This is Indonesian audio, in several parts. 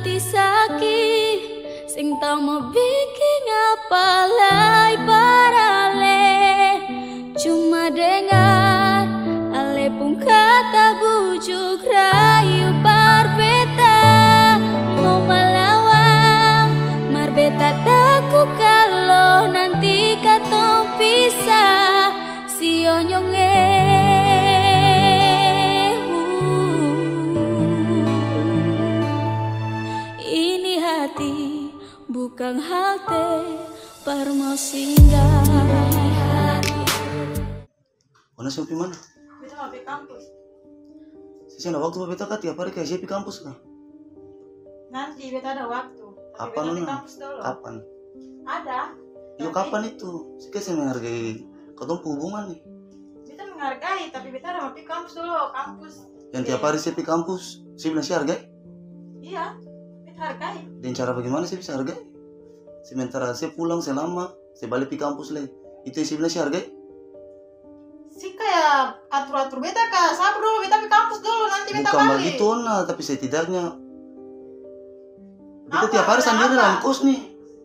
hati sakit sing tau mau bikin apa lai parale cuma dengar ale pun kata bujuk rayu parbeta mau melawan marbeta takut kalau nanti katong pisah si onyonge. Ini hati bukan halte parmo singgah. Mana sih pi mana? Beta mau pergi kampus. Sisi ada waktu beta kan tiap hari kayak siapa kampus kan? Nanti beta ada waktu. Kapan Beta pergi Nona? kampus dulu. Kapan? Ada. Yo kapan itu? Saya menghargai ketemu hubungan nih. Beta menghargai, tapi beta ada mau pergi kampus dulu. Kampus. Yang tiap hari saya kampus, saya bilang saya hargai. Iya, beta hargai. Dan cara bagaimana saya bisa hargai? Sementara saya pulang selama, saya balik di kampus lagi. Itu yang saya bilang saya hargai. Si kayak atur-atur beta kak. Sabar dulu, beta pergi kampus dulu. Nanti beta Bukan balik. begitu Ona, tapi setidaknya kita Apa? tiap hari Ada sendiri apa? dalam kos nih.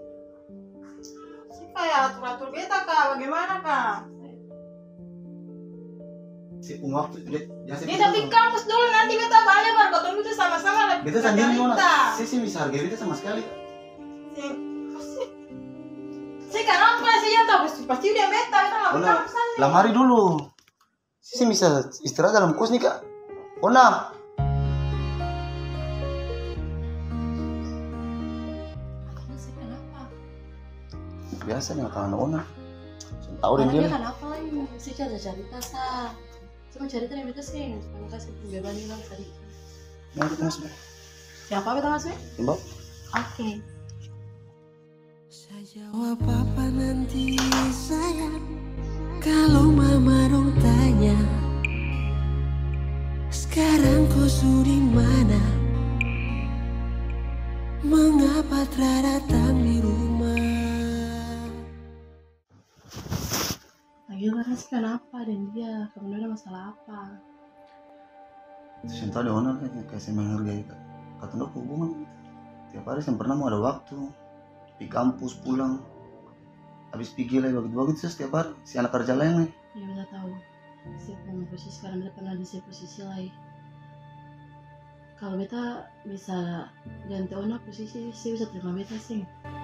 Si kayak atur-atur beta kak. Bagaimana kak? Saya punya waktu, Beta pergi kampus dulu. Nanti beta balik baru ketemu itu sama-sama. Beta sendiri Ona, Beta. saya sih bisa hargai beta sama sekali. Si kenapa sih yang tahu pasti udah beta nggak Ona, kampus aja. lamari dulu. Saya sih bisa istirahat dalam kos nih kak. Ona. Kenapa? Biasa nih akan Ona. Saya tahu dan dia. Dia kenapa lagi sih cerita sa? Cuma cerita yang beta sih, cuma kasih pembebanan bilang tadi. Nah, kita masuk. Siapa beta ngasih? Timbal. Oke. Saya jawab apa nanti sayang, kalau mama dong tanya, sekarang kau sudah mana? Mengapa tak datang di rumah? Lagi karena sih kenapa dan dia kemudian ada masalah apa? Saya tahu ada Ona kan, kayak saya menghargai kak. Kata Ona hubungan. Tiap hari saya pernah mau ada waktu. Di kampus pulang. Habis pergi lagi begitu-begitu setiap hari. Si anak kerja lain nih. Ya beta tahu. Siapa yang posisi sekarang beta pernah di posisi lain. Kalau beta bisa ganti Ona posisi, sih bisa terima beta sih.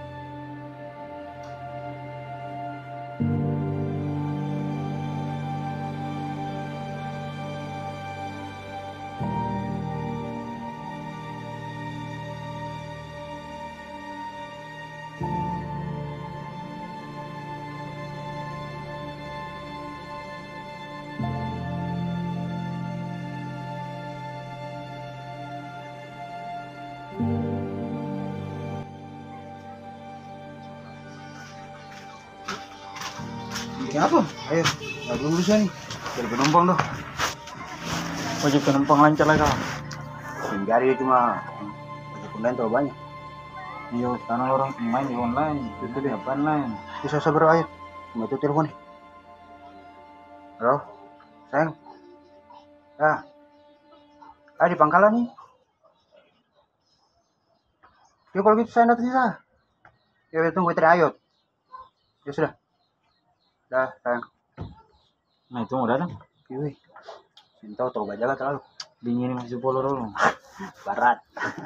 Bikin apa? Ayo, nggak dulu sih nih. Jadi penumpang dah. Wajib penumpang lancar lah kak. Sehingga dia cuma wajib online terlalu banyak. Iya, sekarang orang main di online, itu dia apa online. Bisa sabar ayo. Cuma itu telepon nih. Halo, sayang. Ya, di Pangkalan nih. Ya kalau gitu saya datang sih. Ya tunggu Ayot. Ya sudah. Dah, sayang. Nah itu mau datang. Yui. Tahu bajalah terlalu. Dingin masih polo dulu. Barat.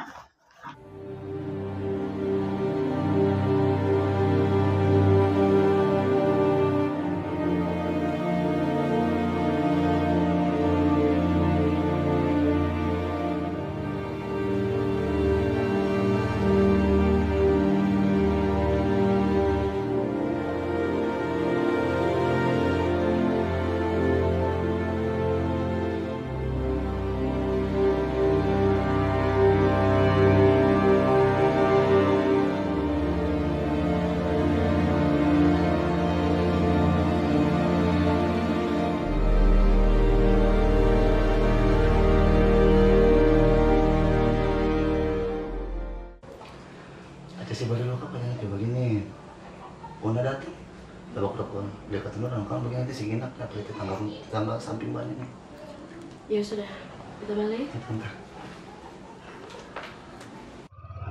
Sih baru lo kayak begini, Ona datang, belok dia ketemu orang kamu begini nanti sih enak, apa itu tangga samping banyak nih. Ya sudah, kita balik. Bentar.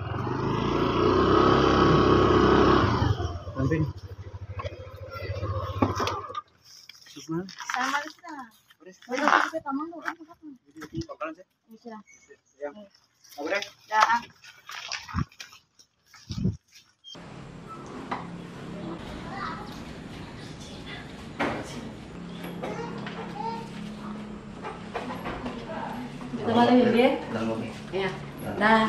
mana? Sama kita. Boleh. Kita tamang dulu. Ini bakalan sih. Sudah. Ya. Boleh. Dah. Kita balik ya, Bri? Dalam mobil. Iya. Dah.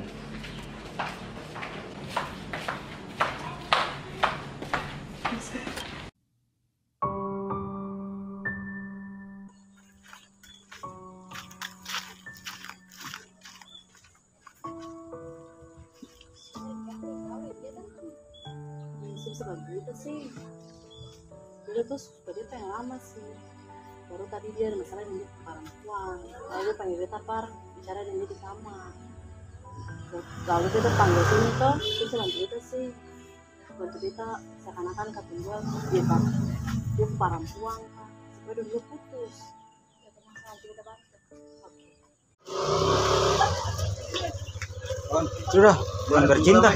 Bisa bantu kita sih. Dia tuh suka dia pengen lama sih. Baru tadi dia ada masalah dengan perempuan. Lalu dia panggil beta par bicara dengan dia di kamar. Lalu dia tuh panggil sini tuh, dia bisa bantu kita sih. Bantu kita seakan-akan ketinggal dia pak, dia perempuan kan. Supaya dulu putus. Nanti kita bantu. Oke. Sudah, jangan bercinta.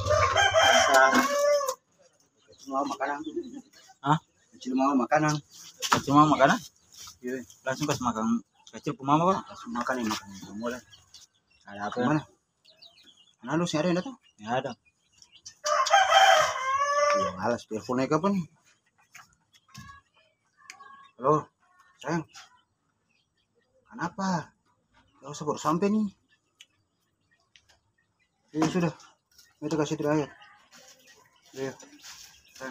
Mau makanan. Hah? Kecil mau makanan. Cuma makanan? Iya, Langsung kasih makan kecil ke mama, Pak. langsung makan ini makan. Mulai. Ada apa? Mana? Mana lu sih ada yang datang? Ya ada. Ya, malas teleponnya kapan nih? Halo, sayang. Kenapa? Ya usah baru sampai nih. Ya sudah, kita kasih terakhir. Ya, sayang.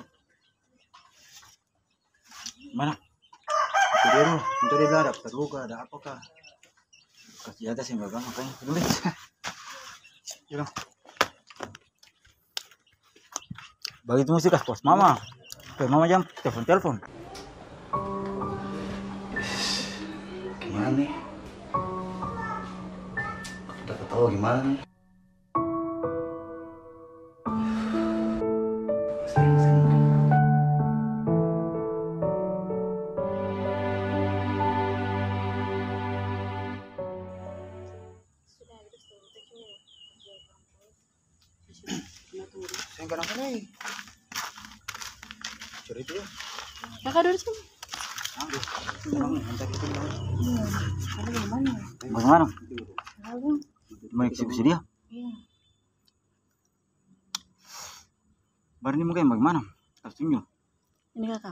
Mana? Itu dia dulu. Itu dia bilang ada terluka, ada apakah? Kasih atas yang bagang makanya. Belum. Ya, Begitu musik kas pos mama. Mama jam telepon. gimana nih? Dapat tahu gimana nih? Sudah itu sudah kita coba. Sayang kenapa nih? Cerita ya. Kakak duduk sini. Aduh, tenang, ntar itu gimana? Kakak gimana? Bagaimana? Lalu. Mau eksekusi dia? Iya. Baru ini mungkin bagaimana? Harus tunjuk. Ini kakak.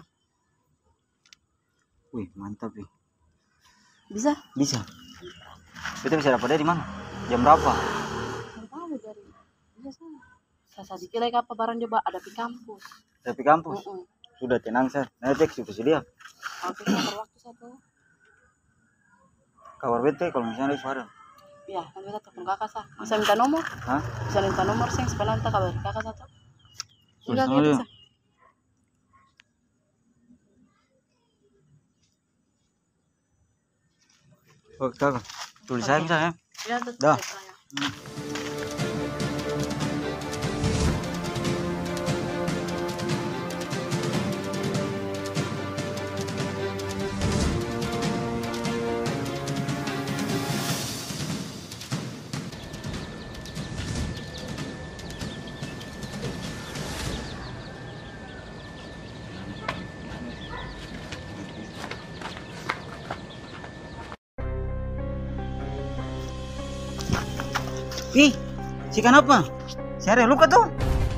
Wih, mantap nih. Bisa? Bisa. Kita bisa dapat dia di mana? Jam berapa? Nggak tahu dari. Bisa sana. Saya dikira apa barang coba ada di kampus. Tapi kampus. Heeh. Sudah tenang, Sir. Nanti eksekusi dia. Oke, per waktu satu. Kabar bete kalau misalnya dia suara. Iya, nanti kita telepon kakak sah. Bisa minta nomor? Hah? Bisa minta nomor sih supaya nanti kabar kakak satu. Sudah Sama gitu dia. sah. Oh, kakak. Tulis saya misalnya. Iya, tuh. Dah. Ih, si kenapa? Si ada luka tuh.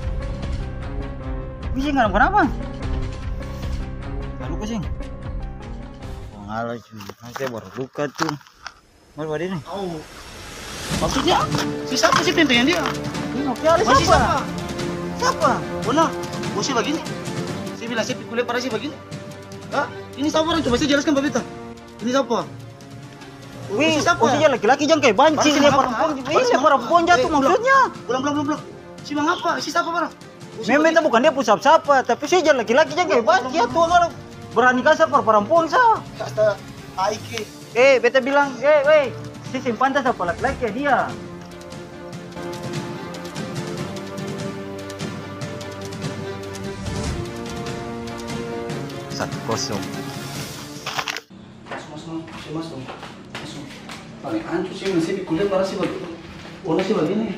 Bisa nggak kenapa? Nggak luka sih. Pengalah cuy, saya baru luka tuh. Baru ada ini. Oh, maksudnya si siapa sih pimpinnya dia? Ini ada Masih siapa? siapa? Siapa? Bona, bosnya begini. Saya bilang saya kuliah parah sih begini. Ah, ini siapa orang? Coba saya jelaskan Pak Beta. Ini siapa? Wih, siapa? maksudnya laki-laki jangan kayak banci. Baris Ini apa? perempuan. Baris Ini apa? perempuan jatuh maksudnya. Belum. Si Bang apa? Si siapa barang? Memang itu bukan dia pusap siapa, tapi sih jangan laki-laki jangan kayak banci. Ya tuh malah berani kasar perempuan sah. Kasta Aike. Beta bilang, weh, si pantas apa laki-laki ya dia. 1-0. Masuk. Paling hancur sih masih di kuliah parah sih begitu. Ona sih begini.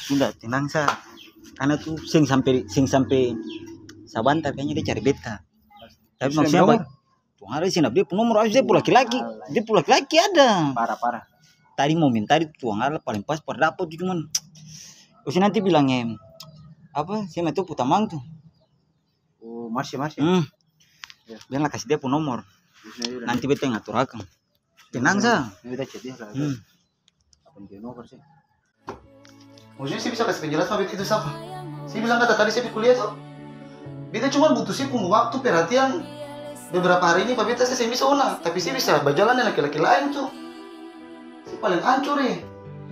Sudah tenang sa. Karena tuh sing sampai sabantar kayaknya dia cari beta. Tapi maksudnya tuh hari sih dia nomor harus dia pula laki-laki. Dia pula laki-laki ada. Parah. Tadi mau minta itu tuang ala paling pas pada dapat tuh cuman. Terus nanti bilangnya apa? Saya itu putamang tuh. Oh, masih. Biar lah kasih dia pun nomor. Nanti beta ngatur akan. Tenang sa. Ini kita chat dia lah. Apa dia nomor sih? Maksudnya sih bisa kasih penjelasan Beta itu siapa? Saya bilang kata tadi saya kuliah tuh. Beta cuma butuh sih waktu perhatian. Beberapa hari ini Pak Beta saya bisa ona, tapi saya bisa berjalan dengan laki-laki lain tuh. Saya paling hancur ya.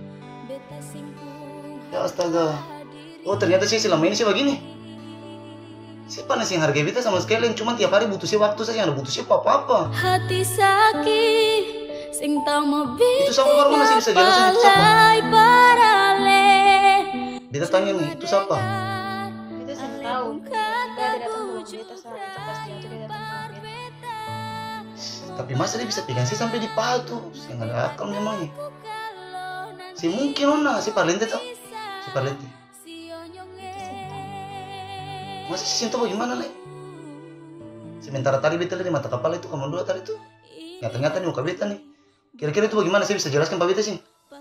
Ya astaga. Oh ternyata sih selama ini sih begini. Saya panas yang harga Beta sama sekali, cuma tiap hari butuh sih waktu saja, nggak butuh sih apa-apa. Hati sakit, sing tau mau Itu sama baru masih bisa jelasin itu siapa? Beta tanya nih, itu siapa? Beta sih tahu. Beta tidak tahu Beta saat itu pasti waktu dia datang ke Beta. Tapi masa dia bisa pegang sih sampai di paha tuh? Saya nggak ada akal memangnya. Si mungkin ona, si parlente tuh, si parlente. Masa si Sinto bagaimana nih? Sementara tadi Beta lihat di mata kepala itu kamu dua tadi tuh. Nyata-nyata nih muka Beta nih. Kira-kira itu bagaimana? Saya bisa jelaskan Pak Beta sih.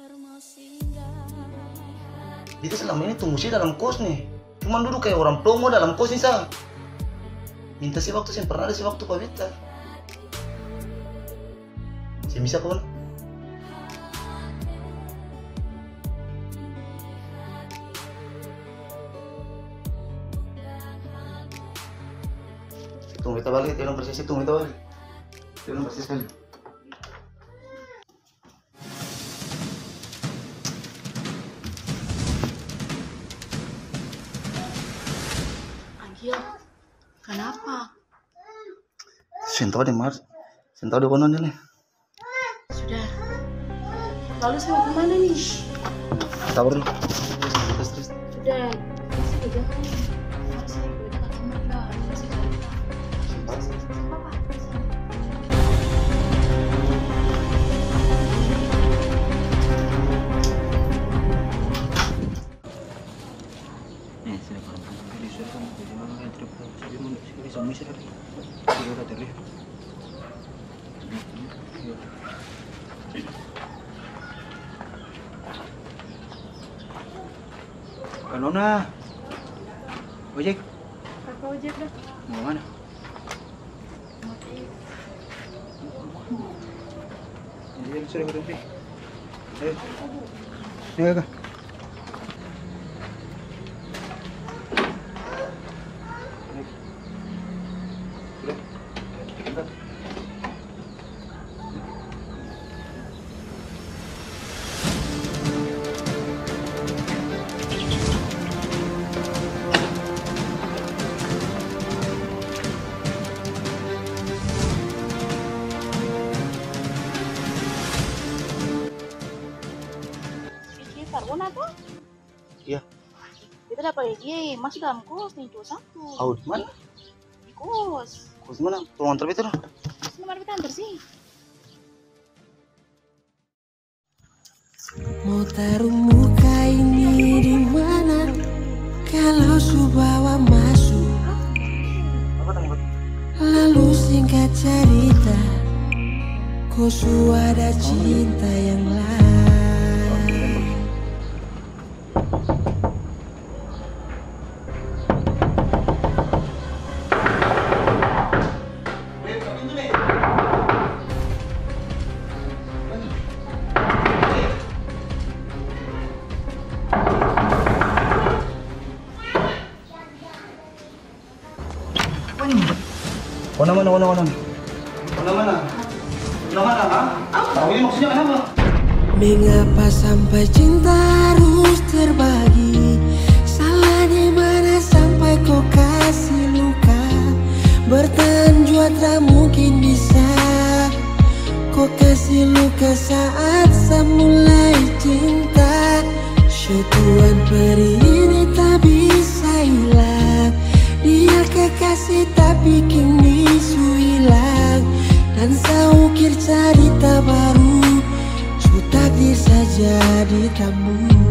Beta selama ini tunggu sih dalam kos nih. Cuman duduk kayak orang promo dalam kos nih sa. Minta sih waktu, saya pernah ada sih waktu Pak Beta. Saya bisa kawan. Tunggu Beta balik, tolong bersih, tunggu Beta balik. Tolong bersih sekali. Kenapa? Sinto deh Mars, Sinto deh konon nih. Sudah. Lalu saya mau kemana nih? Sabar dulu. Terus. Sudah. Masih tidak. Masih tidak kemana? Masih Kanona. Ojek. Kakak ojek dah. Mau mana? Ini sudah berhenti. Ayo kak. Sarwana tuh? Iya. Kita dapat dia masih dalam kos nih cuma satu. Oh di mana? Di kos. Kos mana? Tolong antar Beta dong. Nomor kita antar sih. Mau taruh muka ini di mana? Kalau Subawa masuk, Apa tanggung? lalu singkat cerita, kau ada cinta yang lain. Tahu ini maksudnya kenapa? Mengapa sampai cinta harus terbagi? Salah di mana sampai kau kasih luka? Bertahan jua tak mungkin bisa. Kau kasih luka saat saya mulai cinta. Syutuan peri ini tak bisa hilang. Dia kekasih tak bikin bisu hilang. Dan saya ukir cerita baru, takdir saja di kamu.